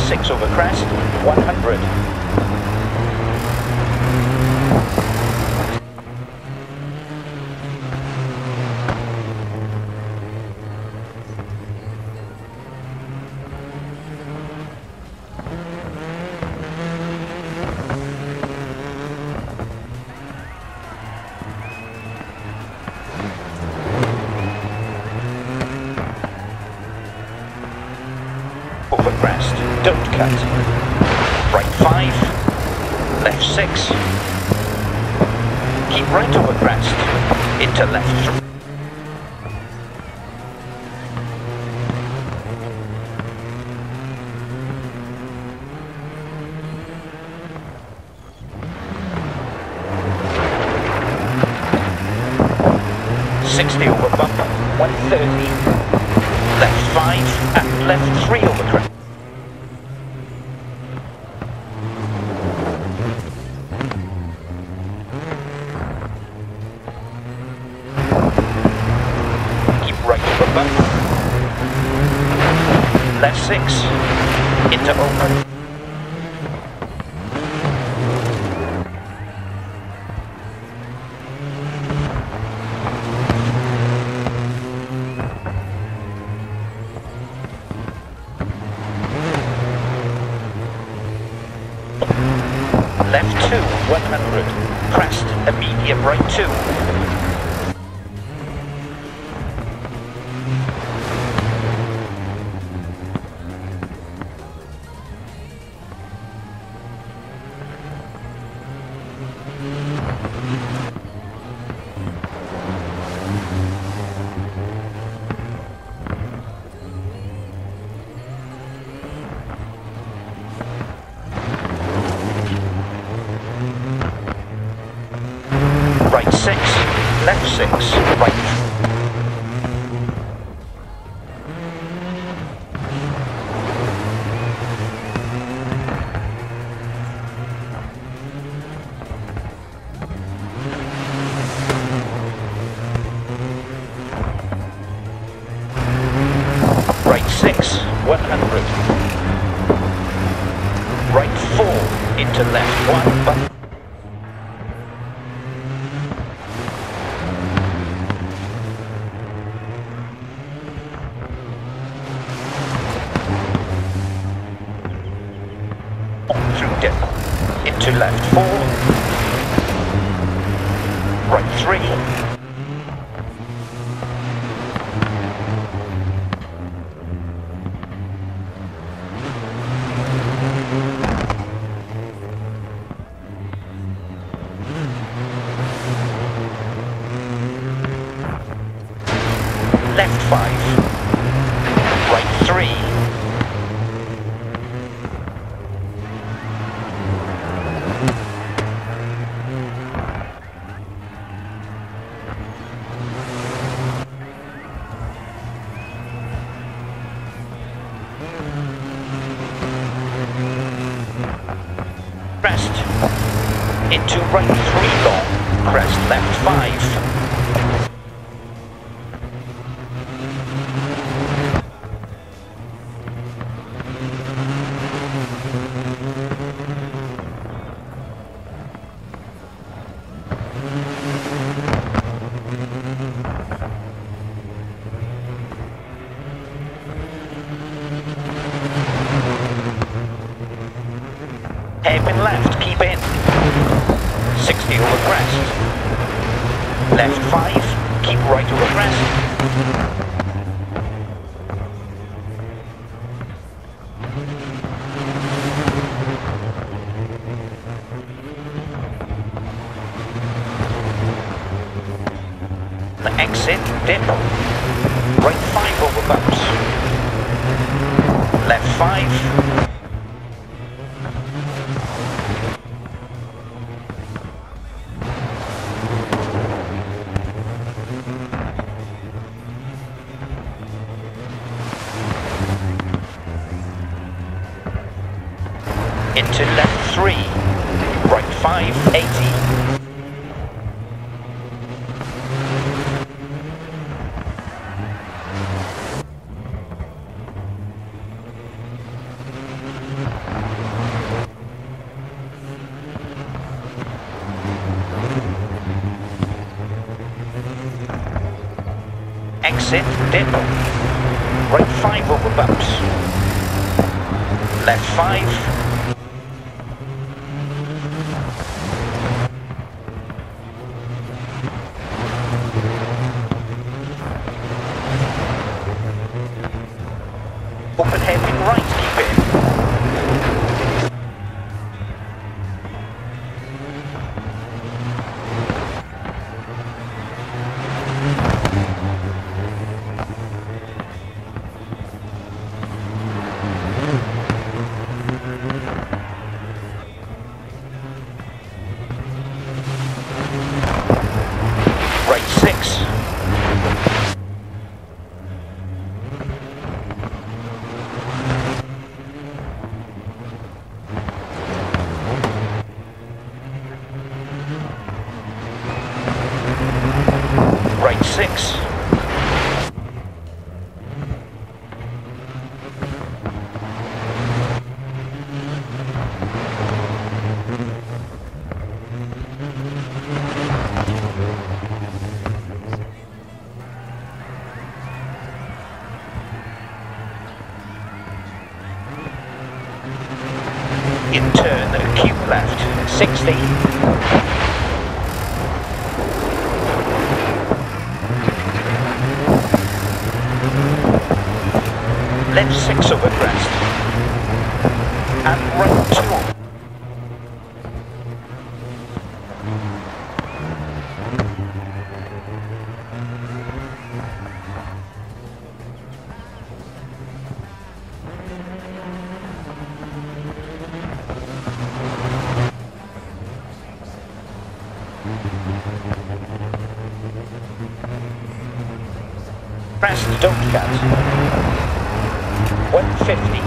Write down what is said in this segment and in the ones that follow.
6 over crest, 100. Over crest, don't cut. Right 5, left 6. Keep right over crest, into left 3. Over bumper, 130. Left 5 and left 3 over crest. Keep right over bumper. Left 6 into open. Left 2, 100. Crest, immediate right 2. Right 6, left 6, right. Right 6, 100. Right 4, into left 1, bump. Through dip, into left 4, right 3, left 5, right 3, crest, into right 3 long, crest left 5. Hairpin left, keep in. 60 over crest. Left 5, keep right over crest. The exit, dip. Right 5 over bumps. Left 5. Into left 3, right 5, 80. dip. Right 5 over bumps. Left 5. Open hairpin right, keep in. Right 6. Right 6. In turn, keep left, 60. Left 6 over crest. And right 2. Crest, don't cut. 150.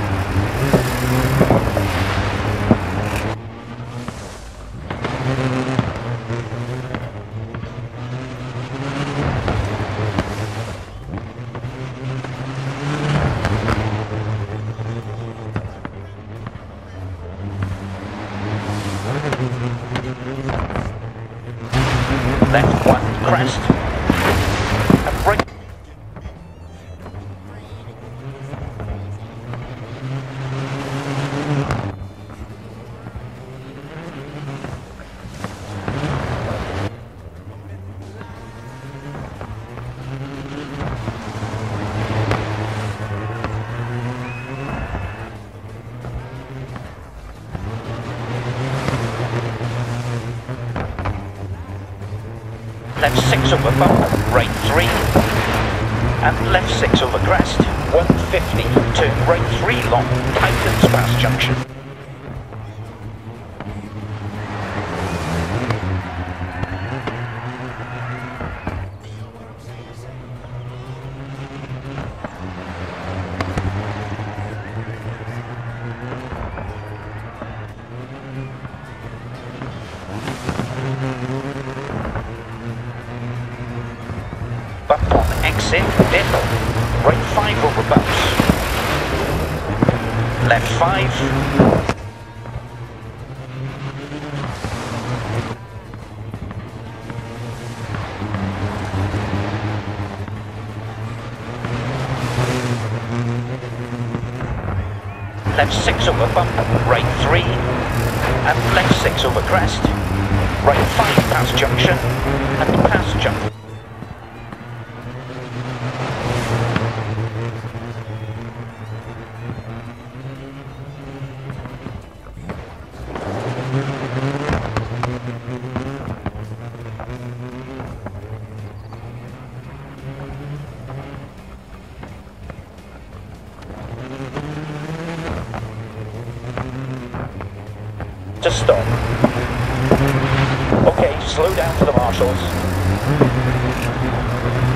Left 1, crest. And right. Left 6 over bump, right 3. And left 6 over crest, 150. Turn right 3 long, tightens past junction. Bump on exit, dip. Right 5 over bumps. Left 5. Left 6 over bump, right 3. And left 6 over crest. Right 5 past junction. And past jump. To stop. Okay, slow down for the marshals.